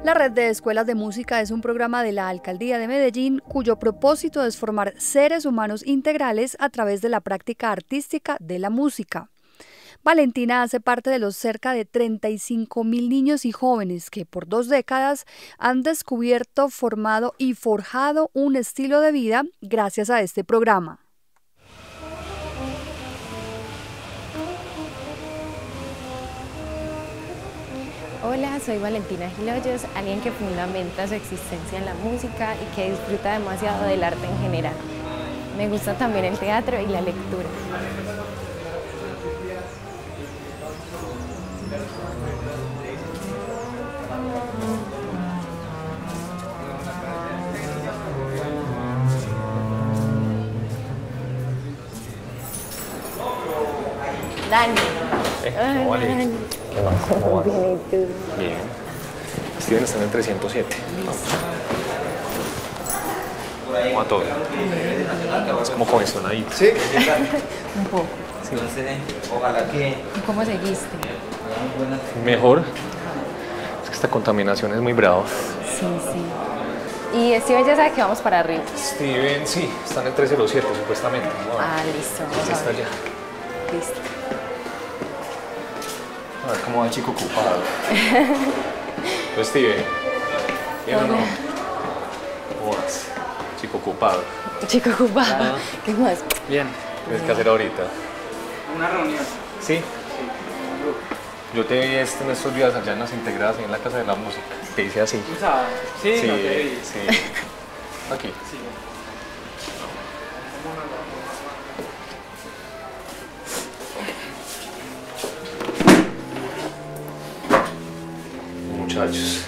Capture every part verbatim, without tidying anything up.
La Red de Escuelas de Música es un programa de la Alcaldía de Medellín cuyo propósito es formar seres humanos integrales a través de la práctica artística de la música. Valentina hace parte de los cerca de treinta y cinco mil niños y jóvenes que por dos décadas han descubierto, formado y forjado un estilo de vida gracias a este programa. Hola, soy Valentina Gilhoyos, alguien que fundamenta su existencia en la música y que disfruta demasiado del arte en general. Me gusta también el teatro y la lectura. Dani. Eh, Ay, vale. Dani. ¿Qué más? ¿Cómo vas? Bien, ¿y tú? Bien. Steven está en el trescientos siete. ¿Cómo va todo? Es como cohesionadito. ¿Sí? Un poco. Sí. Ojalá que... ¿Y cómo seguiste? Mejor. Es que esta contaminación es muy brava. Sí, sí. Y Steven ya sabe que vamos para arriba. Steven, sí, está en el trescientos siete supuestamente. Bueno, ah, listo. Vamos sí, a está ver. allá. Listo. A ver cómo va el chico ocupado. Pues Steven, ¿bien o no? ¿Cómo vas? Chico ocupado. Chico ocupado. Ah. ¿Qué más? Bien. Tienes que hacer ahorita. Una reunión. ¿Sí? Yo te vi este, en estos días allá en las integradas, en la Casa de la Música. Te hice así. ¿Un sábado? Sí, Sí, no te vi. sí. Aquí. Sí. Muchachos.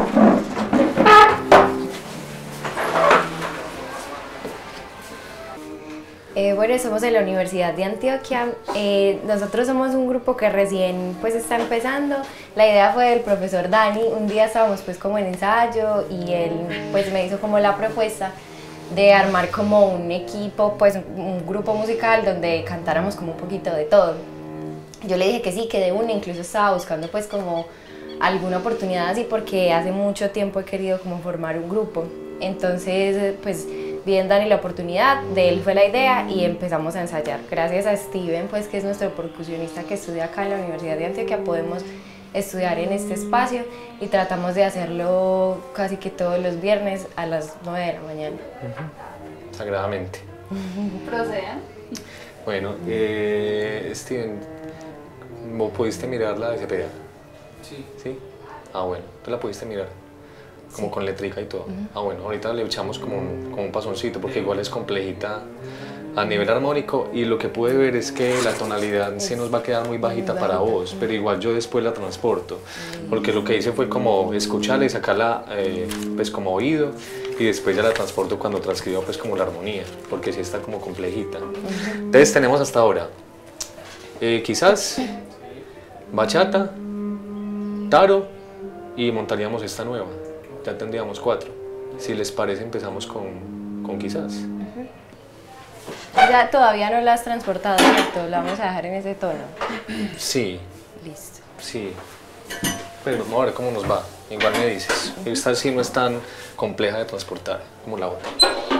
Eh, bueno, somos de la Universidad de Antioquia. Eh, nosotros somos un grupo que recién pues está empezando. La idea fue del profesor Dani. Un día estábamos pues como en ensayo y él pues me hizo como la propuesta de armar como un equipo, pues un grupo musical donde cantáramos como un poquito de todo. Yo le dije que sí, que de una, incluso estaba buscando pues como alguna oportunidad así porque hace mucho tiempo he querido como formar un grupo. Entonces pues vi en Dani la oportunidad, de él fue la idea y empezamos a ensayar. Gracias a Steven, pues, que es nuestro percusionista que estudia acá en la Universidad de Antioquia, podemos estudiar en este espacio y tratamos de hacerlo casi que todos los viernes a las nueve de la mañana. Uh-huh. Sagradamente. ¿Procedan? Bueno, eh, Steven, ¿vos pudiste mirar la S P A? Sí. ¿Sí? Ah, bueno, ¿tú la pudiste mirar? Como sí. Con letrica y todo. Uh-huh. Ah, bueno, ahorita le echamos como un, como un pasoncito porque igual es complejita a nivel armónico y lo que pude ver es que la tonalidad es, se nos va a quedar muy bajita muy para bajita. Vos, pero igual yo después la transporto porque lo que hice fue como escucharla y sacarla eh, pues como oído y después ya la transporto cuando transcribo pues como la armonía porque sí está como complejita. Uh-huh. Entonces tenemos hasta ahora eh, quizás bachata, taro y montaríamos esta nueva. Ya tendríamos cuatro. Si les parece, empezamos con, con quizás. Uh-huh. Ya todavía no la has transportado, ¿cierto? La vamos a dejar en ese tono. Sí. Listo. Sí. Pero vamos a ver cómo nos va. Igual me dices. Esta sí no es tan compleja de transportar como la otra.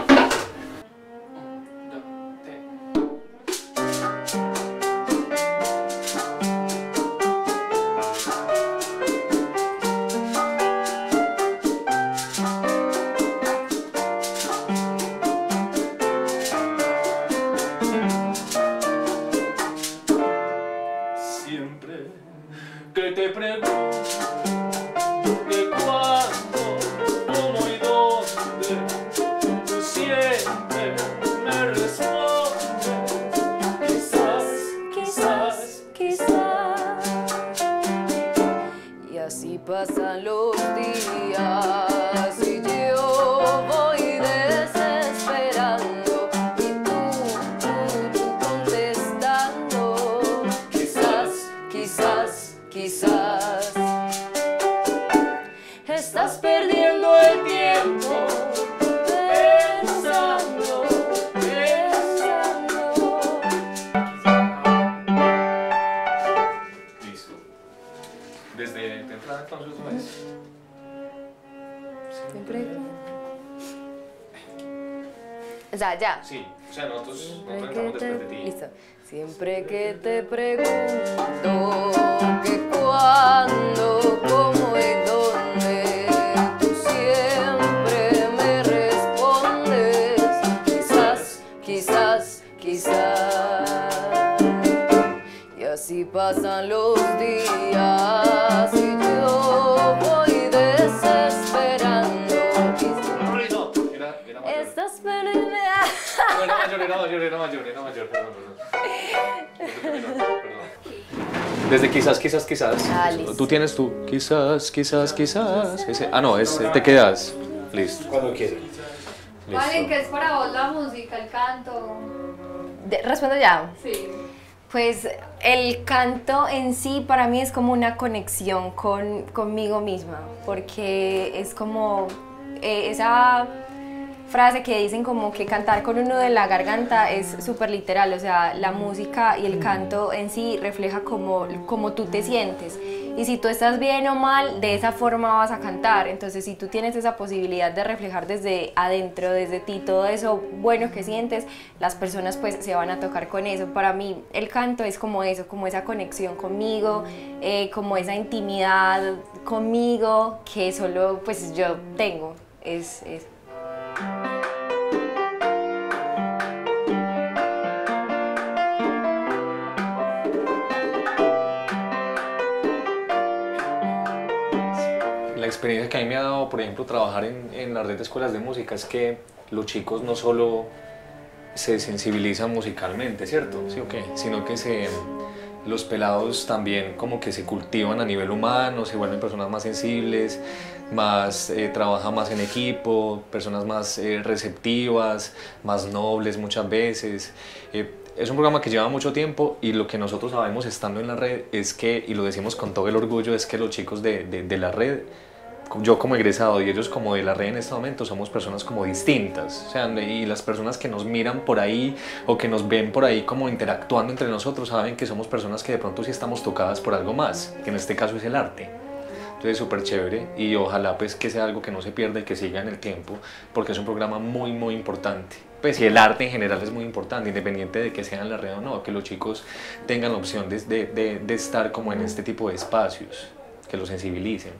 Que te pregunto que cuándo, cómo y dónde, tú siempre me respondes. Quizás, quizás, quizás. Y así pasan los días y yo voy desesperando y tú, tú, tú contestando. Quizás, quizás, quizás estás perdiendo el tiempo pensando, pensando. Listo. Desde temprano entonces no es. Siempre que... O sea, ya. Sí, o sea, nosotros, nosotros Siempre entramos que te... después de ti. Listo. Siempre que te pregunto que cuándo, cómo y dónde, tú siempre me respondes. Quizás, quizás, quizás. Y así pasan los días y yo voy desesperando. No, era, era mayor. Estás perdiendo. No, era mayor, era mayor, era mayor, era mayor, perdón, perdón. Perdón, perdón. Desde quizás, quizás, quizás. Ah, listo. Tú tienes tu quizás, quizás, quizás. Ese, ah, no, es te quedas. Listo. Cuando quieras. Valen, Listo. ¿qué es para vos la música, el canto? De- Respondo ya. Sí. Pues el canto en sí para mí es como una conexión con, conmigo misma, porque es como eh, esa frase que dicen como que cantar con un nudo en la garganta es súper literal, o sea, la música y el canto en sí refleja como, como tú te sientes. Y si tú estás bien o mal, de esa forma vas a cantar. Entonces, si tú tienes esa posibilidad de reflejar desde adentro, desde ti, todo eso bueno que sientes, las personas pues se van a tocar con eso. Para mí, el canto es como eso, como esa conexión conmigo, eh, como esa intimidad conmigo que solo pues yo tengo. Es, es. La experiencia que a mí me ha dado, por ejemplo, trabajar en, en la red de escuelas de música es que los chicos no solo se sensibilizan musicalmente, ¿cierto? ¿Sí o qué? Sino que se, los pelados también como que se cultivan a nivel humano, se vuelven personas más sensibles, más, eh, trabajan más en equipo, personas más eh, receptivas, más nobles muchas veces. Eh, es un programa que lleva mucho tiempo y lo que nosotros sabemos estando en la red es que, y lo decimos con todo el orgullo, es que los chicos de, de, de la red, yo como egresado y ellos como de la red en este momento, somos personas como distintas, o sea, y las personas que nos miran por ahí o que nos ven por ahí como interactuando entre nosotros saben que somos personas que de pronto sí estamos tocadas por algo más, que en este caso es el arte. Entonces súper chévere y ojalá pues que sea algo que no se pierda y que siga en el tiempo porque es un programa muy muy importante. Pues y el arte en general es muy importante, independiente de que sea en la red o no, que los chicos tengan la opción de, de, de, de estar como en este tipo de espacios, que los sensibilicen.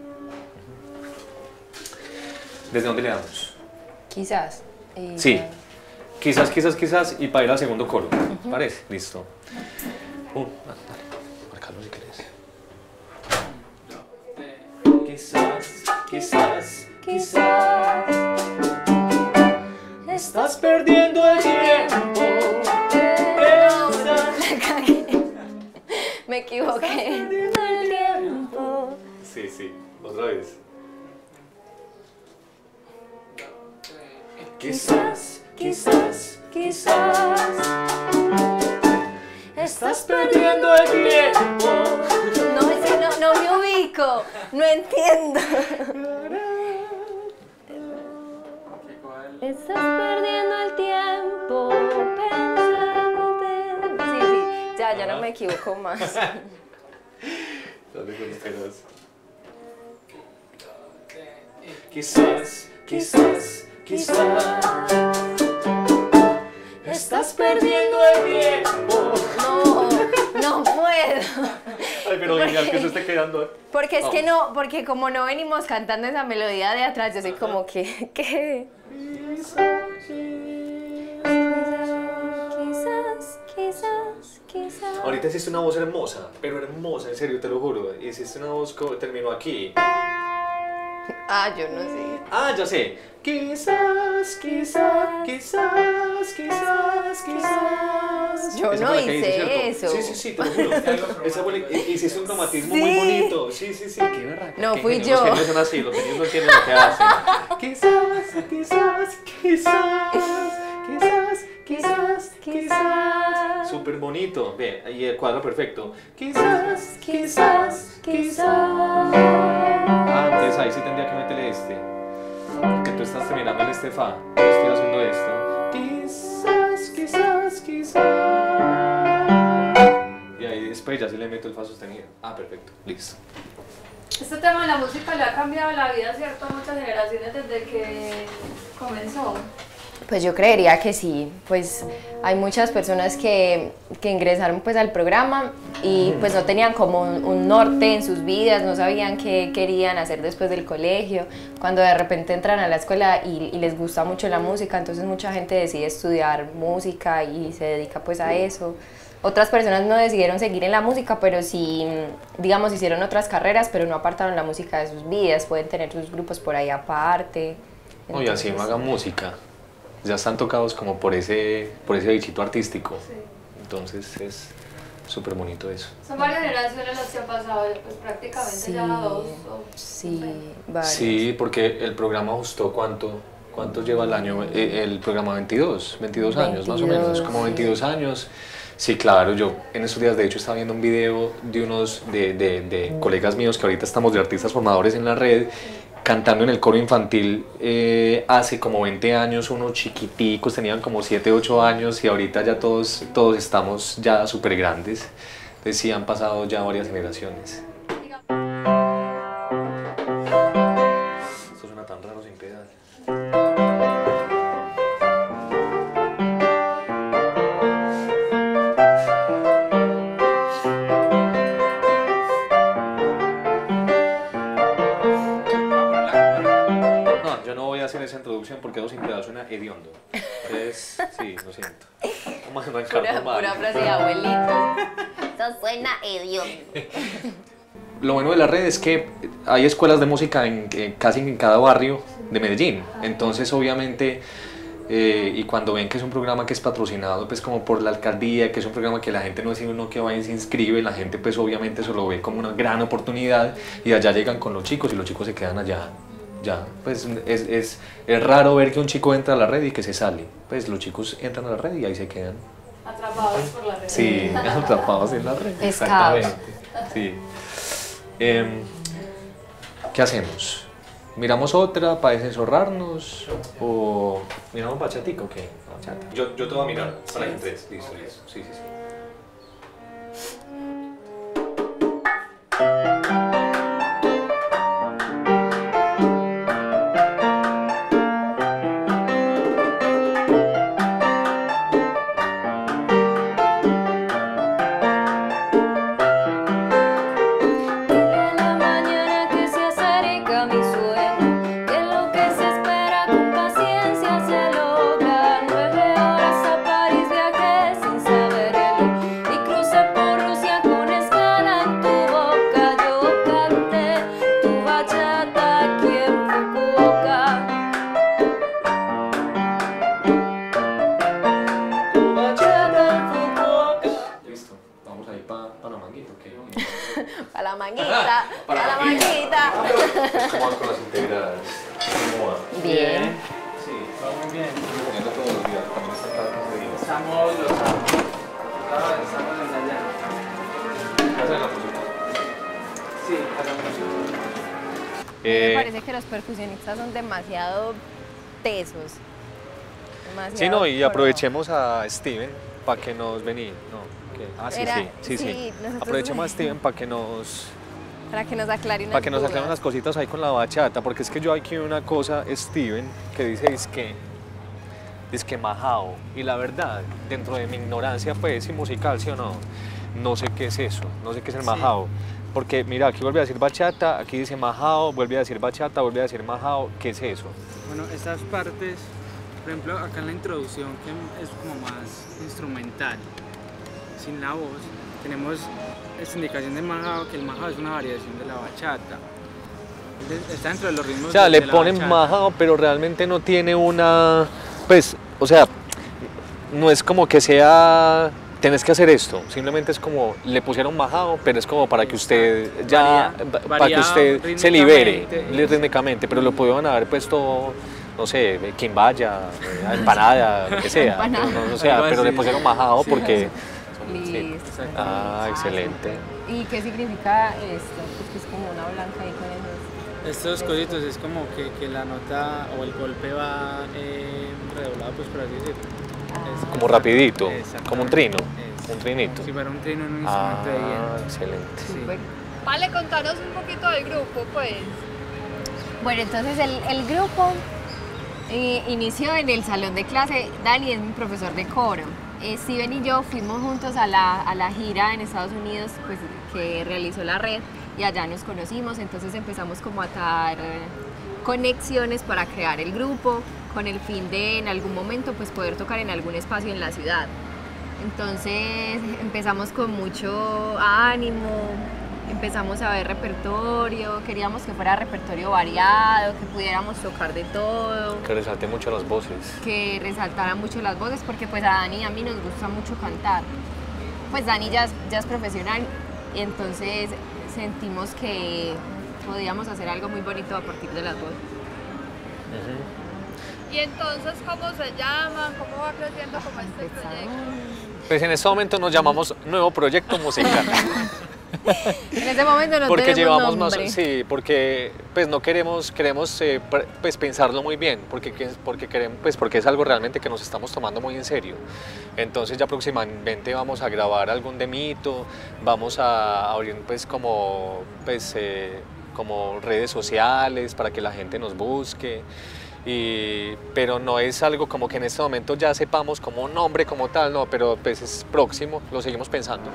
¿Desde dónde le damos? Quizás. Y Sí, ya. quizás, quizás, quizás y para ir al segundo coro, uh-huh. ¿Parece? Listo. Uh, dale, marcalo si querés. Quizás, quizás, quizás estás perdiendo el tiempo. Piensa. Me cagué. Me equivoqué. El tiempo. Sí, sí, otra vez. Quizás, quizás, quizás estás perdiendo el tiempo. No, es que no, no me ubico. No entiendo. Estás perdiendo el tiempo pensándote. Sí, sí, ya, ya no me equivoco más. ¿Dónde conocerás? Quizás, quizás, quizás estás perdiendo el tiempo. No, no puedo. Ay, pero genial que se esté quedando. Porque es Vamos. que no, porque como no venimos cantando esa melodía de atrás, yo soy como que, ¿qué? Quizás, quizás, quizás. Ahorita hiciste una voz hermosa, pero hermosa, en serio, te lo juro. Hiciste una voz que terminó aquí. Ah, yo no sé. Ah, ya sé. Quizás, quizás, quizás, quizás, quizás. Yo Esa no fue la que hice ¿cierto? eso. Sí, sí, sí, te lo juro. Esa fue la- hiciste un cromatismo Sí. muy bonito. Sí, sí, sí. Qué berraca. No qué fui genio. yo. Los genios son así, los genios no entienden lo que hacen. Quizás, quizás, quizás, quizás, quizás, quizás. Súper bonito. Ve, ahí el cuadro perfecto. Quizás, quizás, quizás. Ah, entonces ahí sí tendría que meterle este. Que tú estás terminando en este fa. Yo estoy haciendo esto. Quizás, quizás, quizás. Y ahí después ya sí le meto el fa sostenido. Ah, perfecto. Listo. Este tema de la música le ha cambiado la vida, ¿cierto? A muchas generaciones desde que comenzó. Pues yo creería que sí, pues hay muchas personas que, que ingresaron pues al programa y pues no tenían como un, un norte en sus vidas, no sabían qué querían hacer después del colegio, cuando de repente entran a la escuela y, y les gusta mucho la música, entonces mucha gente decide estudiar música y se dedica pues a eso. Otras personas no decidieron seguir en la música, pero sí, digamos, hicieron otras carreras, pero no apartaron la música de sus vidas, pueden tener sus grupos por ahí aparte. No, y así no hagan música. Ya están tocados como por ese, por ese bichito artístico. Sí. Entonces es súper bonito eso. Son varias generaciones las que han pasado, pues prácticamente sí, ya dos. O, sí, no sé. varias. Sí, porque el programa justo ¿cuánto, cuánto lleva el año? El, el programa veintidós, veintidós años más o menos, como veintidós sí. años. Sí, claro, yo en estos días de hecho estaba viendo un video de unos de, de, de colegas míos que ahorita estamos de artistas formadores en la red, cantando en el coro infantil eh, hace como veinte años, unos chiquiticos, tenían como siete, ocho años y ahorita ya todos, todos estamos ya súper grandes, entonces sí han pasado ya varias generaciones. Esto suena tan raro sin pedal. Esa introducción porque dos sin pedal suena hediondo. Entonces, sí, lo siento. Vamos a arrancar pura, normal. pura frase de abuelito. Eso suena hediondo. Lo bueno de la red es que hay escuelas de música en, en casi en cada barrio de Medellín. Entonces, obviamente, eh, y cuando ven que es un programa que es patrocinado pues como por la alcaldía, que es un programa que la gente no es uno que va y se inscribe, la gente pues obviamente se lo ve como una gran oportunidad y allá llegan con los chicos y los chicos se quedan allá. Ya, pues es, es, es raro ver que un chico entra a la red y que se sale. Pues los chicos entran a la red y ahí se quedan. Atrapados por la red. Sí, atrapados en la red. Pescados. Exactamente. Sí. Eh, ¿Qué hacemos? ¿Miramos otra para desensorrarnos? ¿O miramos bachatica o qué? Bachata. Yo, yo te voy a mirar para que entres. Listo, listo. Sí, sí, sí. ¿Cómo vas con las integradas? ¿Cómo va? Bien. Sí, va muy bien. Poniendo todos los días, también está cada quince días. Estamos los sábados. Estamos ensayando. ¿Qué hacen la música? Sí, hacemos música. Eh, Me parece que los percusionistas son demasiado tesos. Demasiado sí, no, y pro. aprovechemos a Steven para que nos vení. No, ¿qué? Ah, sí, Era, sí, sí, sí. sí Aprovechemos a Steven para que nos... Para que nos aclare unas Para que nos dudas. aclaren unas cositas ahí con la bachata, porque es que yo aquí una cosa, Steven, que dice es que es que majao, y la verdad, dentro de mi ignorancia pues, y musical, ¿sí o no? No sé qué es eso, no sé qué es el majao, porque mira, aquí vuelve a decir bachata, aquí dice majao, vuelve a decir bachata, vuelve a decir majao, ¿qué es eso? Bueno, estas partes, por ejemplo, acá en la introducción, que es como más instrumental, sin la voz, tenemos esta indicación de majao, que el majao es una variación de la bachata. Está dentro de los ritmos. O sea, de, le de la ponen bachata. majao, pero realmente no tiene una, pues, o sea, no es como que sea, tenés que hacer esto, simplemente es como, le pusieron majao, pero es como para que usted ya, Varía, para varía que usted se libere rítmicamente. rítmicamente, pero lo pudieron haber puesto, no sé, quimbaya, empanada, lo que sea, Empanada. pero, no, o sea, Algo pero así. le pusieron majao Sí. porque... Listo. Ah, excelente. ¿Y qué significa esto? Pues que es como una blanca ahí con esos... Estos cositos es como que, que la nota o el golpe va eh, redoblado, pues por así decirlo. Es- Como rapidito, Exactamente. como un trino, Es- un trinito. Si fuera un trino en un instrumento de Ah, viento. excelente. Sí. Súper. Vale, contanos un poquito del grupo, pues. Bueno, entonces el, el grupo eh, inició en el salón de clase. Dani es mi profesor de coro. Eh, Steven y yo fuimos juntos a la, a la gira en Estados Unidos, pues, que realizó la red, y allá nos conocimos. Entonces empezamos como a dar conexiones para crear el grupo, con el fin de en algún momento pues poder tocar en algún espacio en la ciudad. Entonces empezamos con mucho ánimo, empezamos a ver repertorio, queríamos que fuera repertorio variado, que pudiéramos tocar de todo. Que resalte mucho las voces. Que resaltaran mucho las voces, porque pues a Dani y a mí nos gusta mucho cantar. Pues Dani ya, ya es profesional, y entonces sentimos que podíamos hacer algo muy bonito a partir de las voces. Uh-huh. Y entonces, ¿cómo se llama? ¿Cómo va creciendo como este proyecto? Pues en este momento nos llamamos Nuevo Proyecto Musical. En ese momento no porque tenemos llevamos nombre. Más, sí, porque pues no queremos, queremos eh, pues pensarlo muy bien, porque, porque queremos, pues porque es algo realmente que nos estamos tomando muy en serio. Entonces ya próximamente vamos a grabar algún demito, vamos a abrir pues como pues eh, como redes sociales para que la gente nos busque. Y, pero no es algo como que en este momento ya sepamos como un nombre como tal, no, pero pues es próximo, lo seguimos pensando.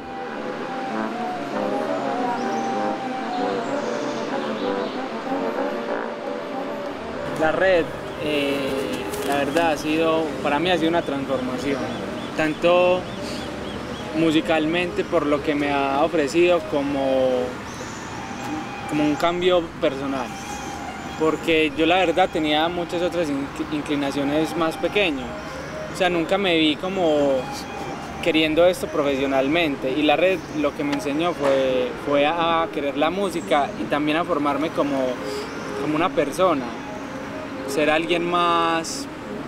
La red, eh, la verdad, ha sido, para mí ha sido una transformación, tanto musicalmente por lo que me ha ofrecido como, como un cambio personal. Porque yo la verdad tenía muchas otras inclinaciones más pequeñas, o sea, nunca me vi como queriendo esto profesionalmente, y la red lo que me enseñó fue, fue a querer la música y también a formarme como, como una persona, ser alguien más,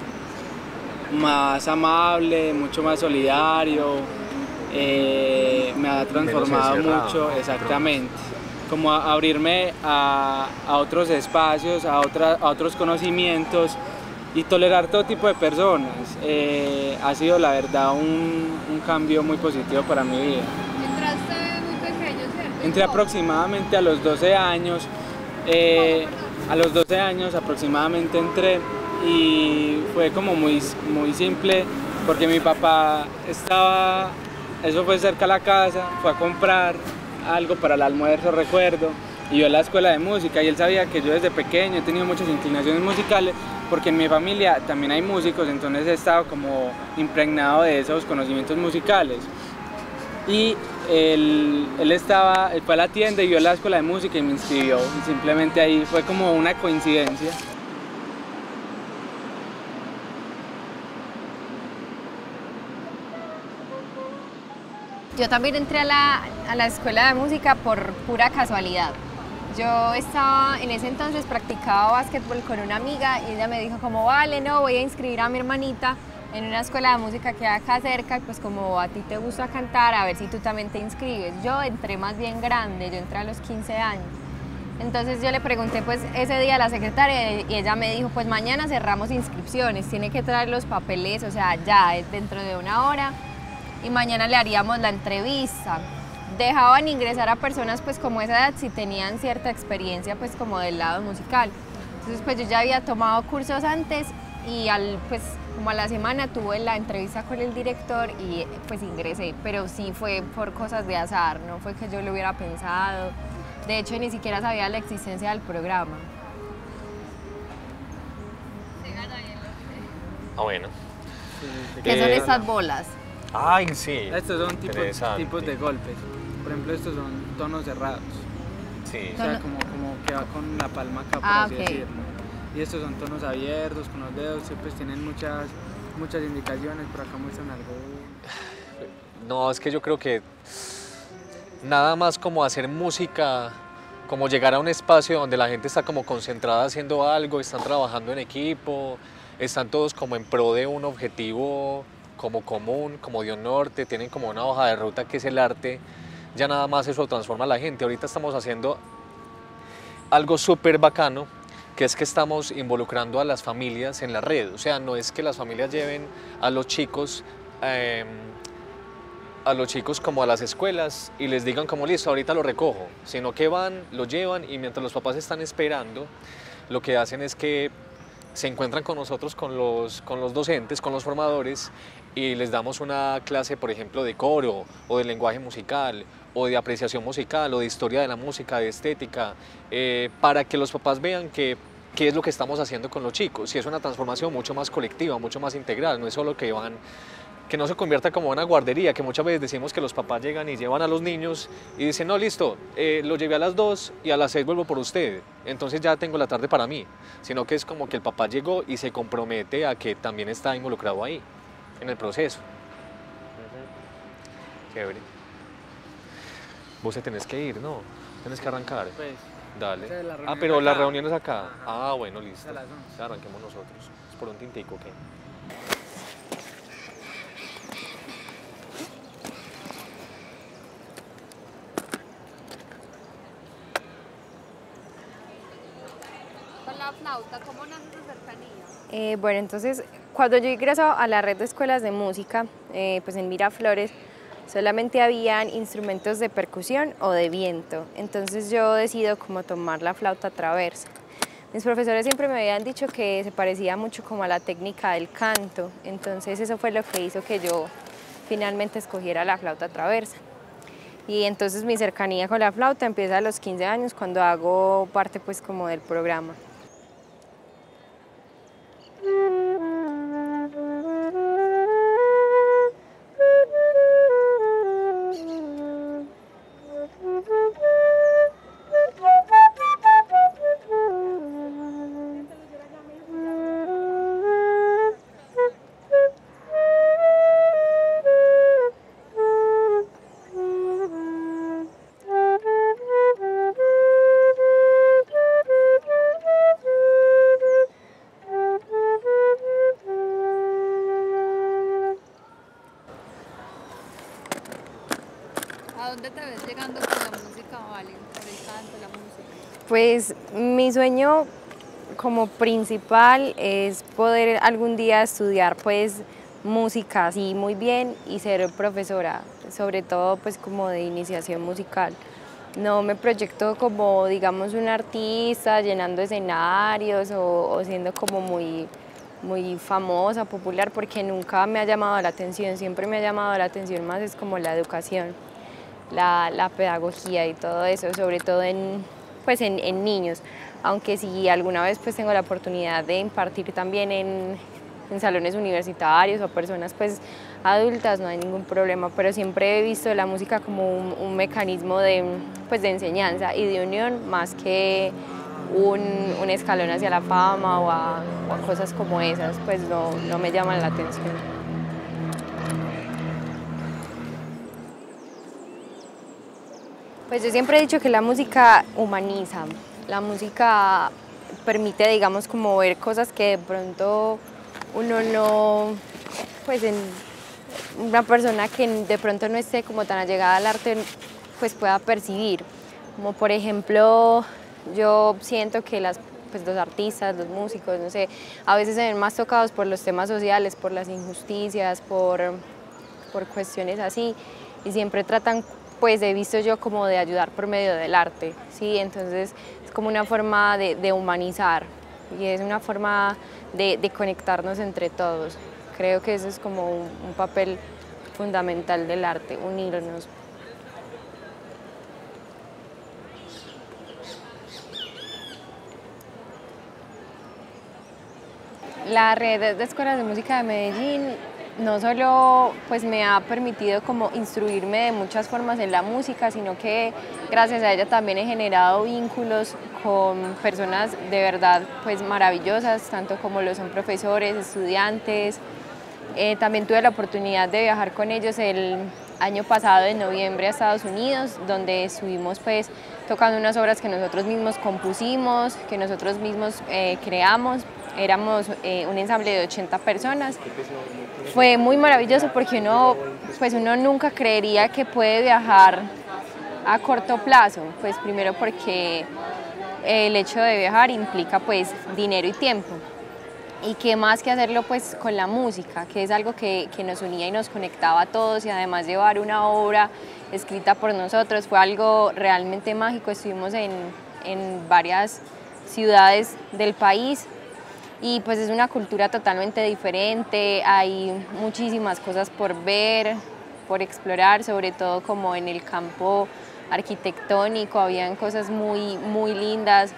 más amable, mucho más solidario, eh, me ha transformado mucho, exactamente. Como a abrirme a, a otros espacios, a, otra, a otros conocimientos y tolerar todo tipo de personas. Eh, ha sido la verdad un, un cambio muy positivo para mi vida. Entraste muy pequeño, ¿cierto? Entré aproximadamente a los doce años, eh, a los doce años aproximadamente entré, y fue como muy, muy simple porque mi papá estaba, eso fue cerca de la casa, fue a comprar algo para el almuerzo, recuerdo, y yo en la escuela de música, y él sabía que yo desde pequeño he tenido muchas inclinaciones musicales, porque en mi familia también hay músicos, entonces he estado como impregnado de esos conocimientos musicales. Y él, él, estaba, él fue a la tienda y vio la escuela de música y me inscribió, y simplemente ahí fue como una coincidencia. Yo también entré a la, a la escuela de música por pura casualidad. Yo estaba, en ese entonces practicaba básquetbol con una amiga, y ella me dijo como, vale, no, voy a inscribir a mi hermanita en una escuela de música que hay acá cerca, y pues como a ti te gusta cantar, a ver si tú también te inscribes. Yo entré más bien grande, yo entré a los quince años. Entonces yo le pregunté pues ese día a la secretaria, y ella me dijo, pues mañana cerramos inscripciones, tiene que traer los papeles, o sea, ya dentro de una hora, y mañana le haríamos la entrevista. Dejaban ingresar a personas pues como esa edad si tenían cierta experiencia pues como del lado musical. Entonces pues yo ya había tomado cursos antes, y al, pues como a la semana tuve la entrevista con el director y pues ingresé, pero sí fue por cosas de azar, no fue que yo lo hubiera pensado. De hecho ni siquiera sabía la existencia del programa. Ah, bueno. ¿Qué son estas bolas? Ay, sí. Estos son tipos, tipos de golpes. Por ejemplo, estos son tonos cerrados. Sí. O sea, como, como que va con la palma acá, por ah, así okay. decirlo. Y estos son tonos abiertos, con los dedos, siempre tienen muchas, muchas indicaciones. Por acá muestran algo. No, es que yo creo que nada más como hacer música, como llegar a un espacio donde la gente está como concentrada haciendo algo, están trabajando en equipo, están todos como en pro de un objetivo como común, como de un norte, tienen como una hoja de ruta que es el arte, ya nada más eso transforma a la gente. Ahorita estamos haciendo algo súper bacano, que es que estamos involucrando a las familias en la red. O sea, no es que las familias lleven a los chicos eh, a los chicos como a las escuelas y les digan como listo, ahorita lo recojo, sino que van, lo llevan y mientras los papás están esperando, lo que hacen es que se encuentran con nosotros, con los, con los docentes, con los formadores y les damos una clase, por ejemplo, de coro o de lenguaje musical o de apreciación musical o de historia de la música, de estética, eh, para que los papás vean que qué es lo que estamos haciendo con los chicos. Y es una transformación mucho más colectiva, mucho más integral, no es solo que van, que no se convierta como una guardería, que muchas veces decimos que los papás llegan y llevan a los niños y dicen, no, listo, eh, lo llevé a las dos y a las seis vuelvo por usted, entonces ya tengo la tarde para mí, sino que es como que el papá llegó y se compromete a que también está involucrado ahí, en el proceso. Uh-huh. Chévere. Vos te tenés que ir, ¿no? Tenés que arrancar. Pues, dale. o sea, la Ah, reunión pero es la acá. reunión es acá. Ajá. Ah, bueno, listo. A las once. Ya arranquemos nosotros. Es por un tintico, ¿qué? Con la flauta, ¿cómo nace esa cercanía? Eh, bueno, entonces, cuando yo ingreso a la red de escuelas de música, eh, pues en Miraflores, solamente habían instrumentos de percusión o de viento. Entonces yo decido como tomar la flauta traversa. Mis profesores siempre me habían dicho que se parecía mucho como a la técnica del canto. Entonces eso fue lo que hizo que yo finalmente escogiera la flauta traversa. Y entonces mi cercanía con la flauta empieza a los quince años cuando hago parte pues como del programa. ¿A dónde te ves llegando con la música, Vale? Por el canto, la música. Pues mi sueño como principal es poder algún día estudiar pues música así muy bien y ser profesora, sobre todo pues como de iniciación musical. No me proyecto como digamos un artista llenando escenarios o, o siendo como muy, muy famosa, popular, porque nunca me ha llamado la atención, siempre me ha llamado la atención más es como la educación. La, la pedagogía y todo eso, sobre todo en, pues en, en niños, aunque si alguna vez pues tengo la oportunidad de impartir también en, en salones universitarios o personas pues adultas, no hay ningún problema, pero siempre he visto la música como un, un mecanismo de, pues de enseñanza y de unión más que un, un escalón hacia la fama o a, o a cosas como esas, pues no, no me llaman la atención. Pues yo siempre he dicho que la música humaniza, la música permite, digamos, como ver cosas que de pronto uno no, pues en una persona que de pronto no esté como tan allegada al arte, pues pueda percibir. Como por ejemplo, yo siento que las, pues los artistas, los músicos, no sé, a veces se ven más tocados por los temas sociales, por las injusticias, por, por cuestiones así, y siempre tratan, pues he visto yo como de ayudar por medio del arte, ¿sí? Entonces es como una forma de, de humanizar y es una forma de, de conectarnos entre todos. Creo que eso es como un, un papel fundamental del arte, unirnos. La red de escuelas de música de Medellín no solo pues, me ha permitido como instruirme de muchas formas en la música, sino que gracias a ella también he generado vínculos con personas de verdad pues, maravillosas, tanto como lo son profesores, estudiantes. Eh, también tuve la oportunidad de viajar con ellos el año pasado, en noviembre, a Estados Unidos, donde estuvimos pues, tocando unas obras que nosotros mismos compusimos, que nosotros mismos eh, creamos. Éramos eh, un ensamble de ochenta personas. Fue muy maravilloso porque uno, pues uno nunca creería que puede viajar a corto plazo, pues primero porque el hecho de viajar implica pues dinero y tiempo. y qué más que hacerlo pues con la música, que es algo que, que nos unía y nos conectaba a todos, y además llevar una obra escrita por nosotros fue algo realmente mágico. Estuvimos en, en varias ciudades del país y pues es una cultura totalmente diferente, hay muchísimas cosas por ver, por explorar, sobre todo como en el campo arquitectónico, habían cosas muy, muy lindas.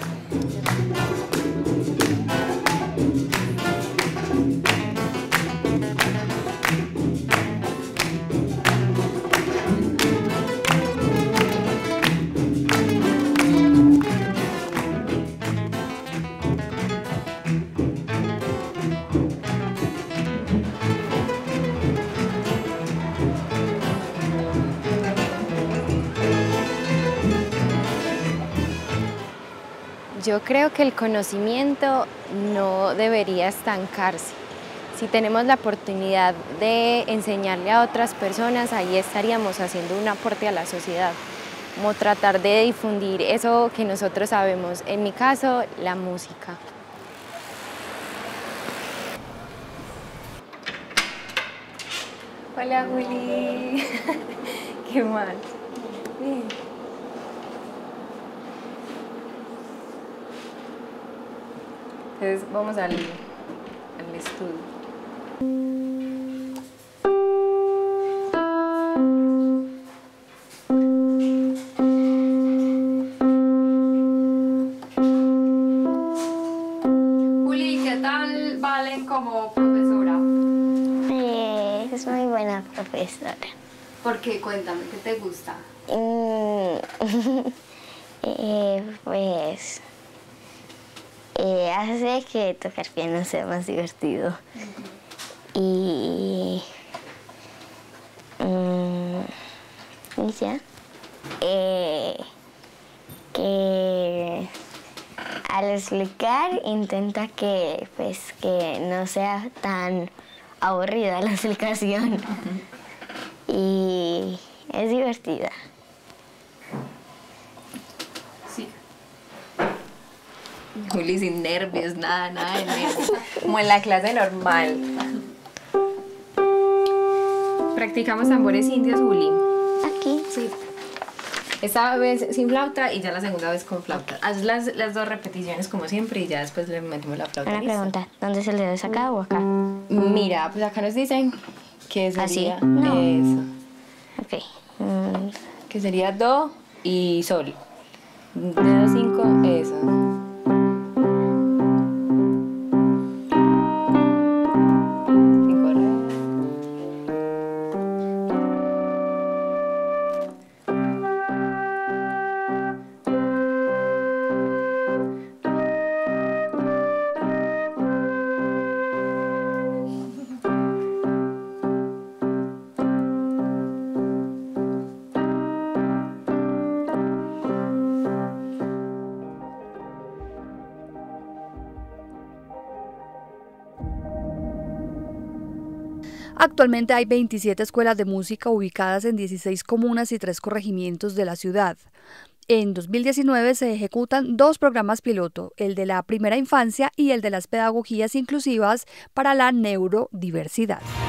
Yo creo que el conocimiento no debería estancarse. Si tenemos la oportunidad de enseñarle a otras personas, ahí estaríamos haciendo un aporte a la sociedad, como tratar de difundir eso que nosotros sabemos, en mi caso, la música. Hola, Juli. ¿Qué más? Bien. Entonces vamos al, al estudio. Juli, ¿qué tal Valen como profesora? Eh, es muy buena profesora. ¿Por qué? Cuéntame, ¿qué te gusta? Mm, eh, pues... Eh, hace que tocar piano sea más divertido. Uh-huh. Y... Um, ¿y ya? Eh, que al explicar intenta que, pues, que no sea tan aburrida la explicación. Uh-huh. Y es divertida. Juli sin nervios, nada, nada de nervios, como en la clase normal. Practicamos tambores indios, Juli. Aquí. Sí. Esta vez sin flauta y ya la segunda vez con flauta. Haz las, las dos repeticiones como siempre y ya después le metemos la flauta. Una pregunta, ¿dónde se le debe acá o acá? Mira, pues acá nos dicen que sería ¿así? No. Eso. Ok. Mm. Que sería do y sol. Dedo cinco, eso. Actualmente hay veintisiete escuelas de música ubicadas en dieciséis comunas y tres corregimientos de la ciudad. En dos mil diecinueve se ejecutan dos programas piloto, el de la primera infancia y el de las pedagogías inclusivas para la neurodiversidad.